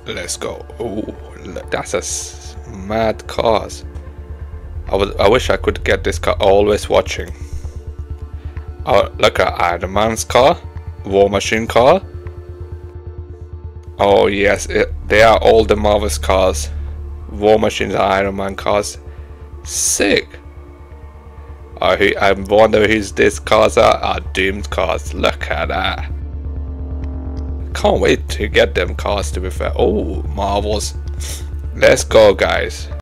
Let's go. Oh, that's mad cars. I wish I could get this car. Always watching. Oh, look at Iron Man's car, War Machine car. Oh yes, they are all the Marvel's cars. War Machine's Iron Man cars. Sick. I wonder whose these cars are. Doomed cars. Look at that. Can't wait to get them cars, to be fair. Oh, Marvels. Let's go, guys.